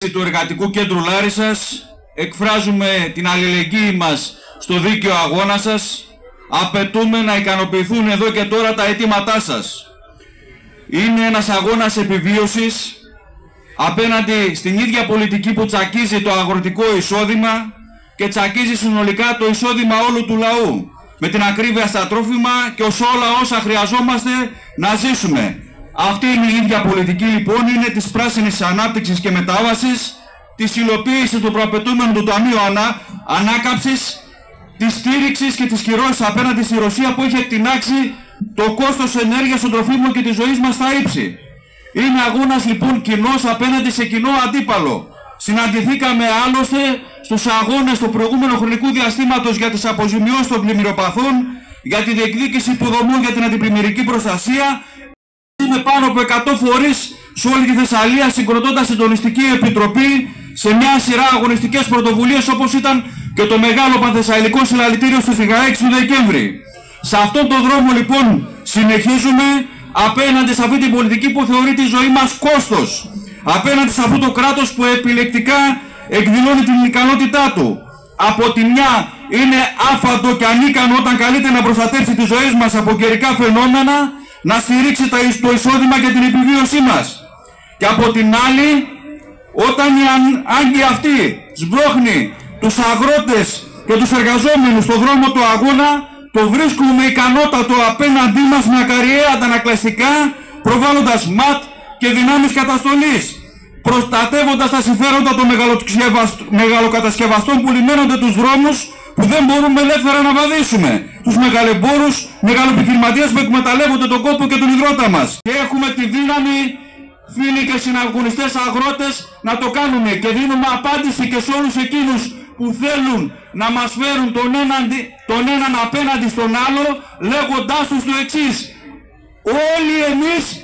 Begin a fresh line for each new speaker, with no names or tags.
Του Εργατικού Κέντρου Λάρισσας εκφράζουμε την αλληλεγγύη μας στο δίκαιο αγώνα σας. Απαιτούμε να ικανοποιηθούν εδώ και τώρα τα αιτήματά σας. Είναι ένας αγώνας επιβίωσης απέναντι στην ίδια πολιτική που τσακίζει το αγροτικό εισόδημα και τσακίζει συνολικά το εισόδημα όλου του λαού, με την ακρίβεια στα τρόφιμα και ως όλα όσα χρειαζόμαστε να ζήσουμε. Αυτή είναι η ίδια πολιτική λοιπόν, είναι της πράσινης ανάπτυξης και μετάβασης, της υλοποίησης του προαπαιτούμενου του Ταμείου Ανάκαμψης, της στήριξης και της κυρώσης απέναντι στη Ρωσία που έχει εκτινάξει το κόστος ενέργειας των τροφίμων και της ζωής μας στα ύψη. Είναι αγώνας λοιπόν κοινός απέναντι σε κοινό αντίπαλο. Συναντηθήκαμε άλλωστε στους αγώνες του προηγούμενου χρονικού διαστήματος για τις αποζημιώσεις των πλημμυροπαθών, για τη διεκδίκηση υποδομών για την αντιπλημμυρική προστασία. Είναι πάνω από 100 φορείς σε όλη τη Θεσσαλία, συγκροτώντας συντονιστική επιτροπή σε μια σειρά αγωνιστικές πρωτοβουλίες, όπως ήταν και το μεγάλο πανθεσσαλικό συλλαλητήριο στις 16 του Δεκέμβρη. Σε αυτόν τον δρόμο λοιπόν συνεχίζουμε απέναντι σε αυτή την πολιτική που θεωρεί τη ζωή μας κόστος, απέναντι σε αυτό το κράτος που επιλεκτικά εκδηλώνει την ικανότητά του. Από τη μια είναι άφαντο και ανίκανο όταν καλείται να προστατεύσει τις ζωές μας από καιρικά φαινόμενα, να στηρίξει το εισόδημα και την επιβίωσή μας. Και από την άλλη, όταν η άγκη αυτή σμπρώχνει τους αγρότες και τους εργαζόμενους στον δρόμο του αγώνα, το βρίσκουμε ικανότατο απέναντί μας με ακαριαία αντανακλαστικά, προβάλλοντας ΜΑΤ και δυνάμεις καταστολής, προστατεύοντας τα συμφέροντα των μεγαλοκατασκευαστών που λιμένονται τους δρόμους που δεν μπορούμε ελεύθερα να βαδίσουμε, τους μεγαλεμπόρους, μεγαλοεπιχειρηματίες που εκμεταλλεύονται τον κόπο και τον υδρότα μας. Και έχουμε τη δύναμη, φίλοι και συναγωνιστές αγρότες, να το κάνουμε και δίνουμε απάντηση και σε όλους εκείνους που θέλουν να μας φέρουν τον έναν απέναντι στον άλλο, λέγοντάς τους το εξής: όλοι εμείς